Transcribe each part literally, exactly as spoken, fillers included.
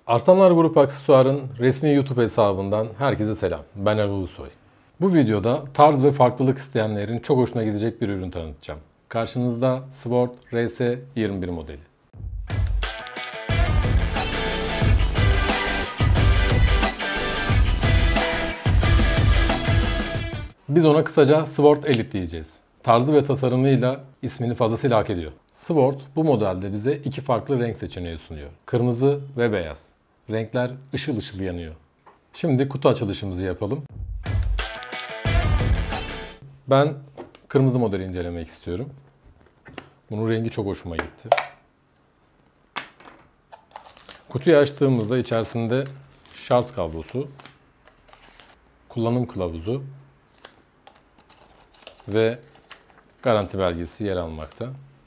Arslanlar Grup Aksesuar'ın resmi YouTube hesabından herkese selam. Ben Erol Ulusoy. Bu videoda tarz ve farklılık isteyenlerin çok hoşuna gidecek bir ürün tanıtacağım. Karşınızda Sword R S yirmi bir modeli. Biz ona kısaca Sword Elite diyeceğiz. Tarzı ve tasarımıyla ismini fazlasıyla hak ediyor. Sword bu modelde bize iki farklı renk seçeneği sunuyor. Kırmızı ve beyaz. Renkler ışıl ışıl yanıyor. Şimdi kutu açılışımızı yapalım. Ben kırmızı modeli incelemek istiyorum. Bunun rengi çok hoşuma gitti. Kutuyu açtığımızda içerisinde şarj kablosu, kullanım kılavuzu ve garanti belgesi yer almakta.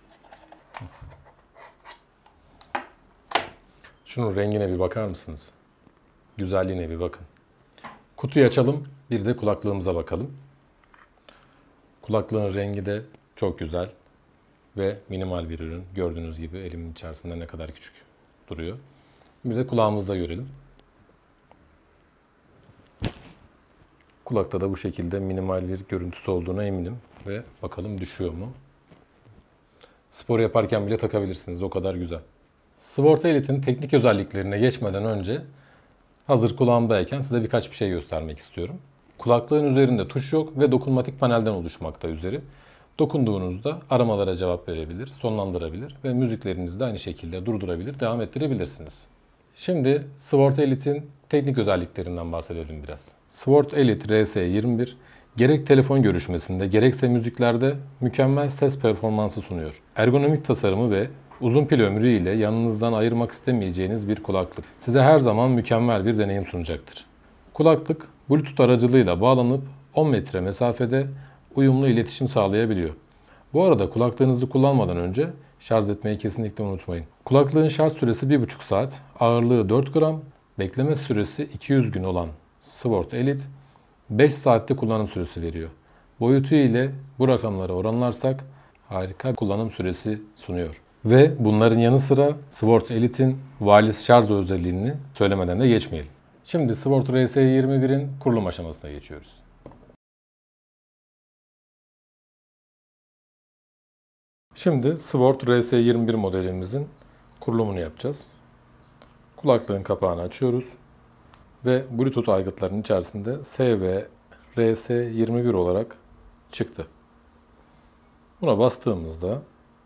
Şunun rengine bir bakar mısınız? Güzelliğine bir bakın. Kutuyu açalım, bir de kulaklığımıza bakalım. Kulaklığın rengi de çok güzel ve minimal bir ürün. Gördüğünüz gibi elimin içerisinde ne kadar küçük duruyor. Bir de kulağımızda görelim. Kulakta da bu şekilde minimal bir görüntüsü olduğuna eminim. Ve bakalım düşüyor mu? Spor yaparken bile takabilirsiniz. O kadar güzel. Sword Elite'in teknik özelliklerine geçmeden önce hazır kulağımdayken size birkaç bir şey göstermek istiyorum. Kulaklığın üzerinde tuş yok ve dokunmatik panelden oluşmakta üzeri. Dokunduğunuzda aramalara cevap verebilir, sonlandırabilir ve müziklerinizi de aynı şekilde durdurabilir, devam ettirebilirsiniz. Şimdi Sword Elite'in teknik özelliklerinden bahsedelim biraz. Sword Elite R S yirmi bir gerek telefon görüşmesinde gerekse müziklerde mükemmel ses performansı sunuyor. Ergonomik tasarımı ve uzun pil ömrü ile yanınızdan ayırmak istemeyeceğiniz bir kulaklık size her zaman mükemmel bir deneyim sunacaktır. Kulaklık Bluetooth aracılığıyla bağlanıp on metre mesafede uyumlu iletişim sağlayabiliyor. Bu arada kulaklığınızı kullanmadan önce şarj etmeyi kesinlikle unutmayın. Kulaklığın şarj süresi bir buçuk saat, ağırlığı dört gram, bekleme süresi iki yüz gün olan Sword Elite beş saatte kullanım süresi veriyor. Boyutu ile bu rakamları oranlarsak harika kullanım süresi sunuyor. Ve bunların yanı sıra Sword Elite'in wireless şarj özelliğini söylemeden de geçmeyelim. Şimdi Sword R S yirmi birin kurulum aşamasına geçiyoruz. Şimdi Sword R S yirmi bir modelimizin kurulumunu yapacağız. Kulaklığın kapağını açıyoruz ve Bluetooth aygıtlarının içerisinde S V R S yirmi bir olarak çıktı. Buna bastığımızda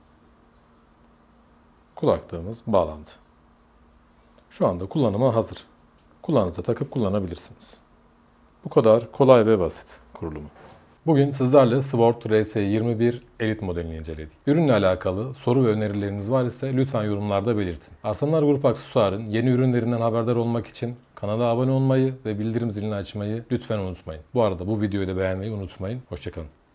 kulaklığımız bağlandı. Şu anda kullanıma hazır. Kulağınıza takıp kullanabilirsiniz. Bu kadar kolay ve basit kurulumu. Bugün sizlerle Sword R S yirmi bir Elite modelini inceledik. Ürünle alakalı soru ve önerileriniz var ise lütfen yorumlarda belirtin. Arslanlar Grup Aksesuar'ın yeni ürünlerinden haberdar olmak için kanala abone olmayı ve bildirim zilini açmayı lütfen unutmayın. Bu arada bu videoyu da beğenmeyi unutmayın. Hoşça kalın.